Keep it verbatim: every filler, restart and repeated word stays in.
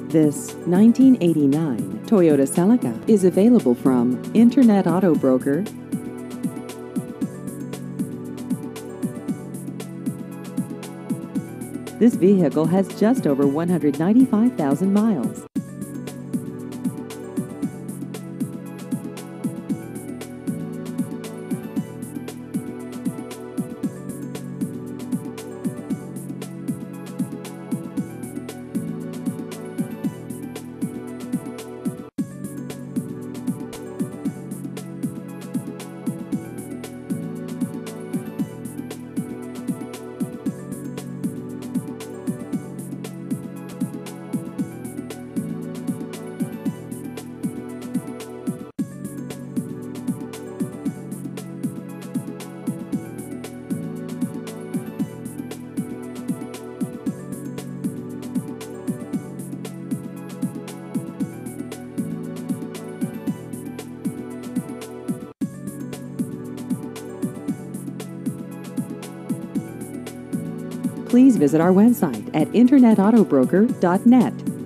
This nineteen eighty-nine Toyota Celica is available from Internet Auto Broker. This vehicle has just over one hundred ninety-five thousand miles. Please visit our website at internet auto broker dot net.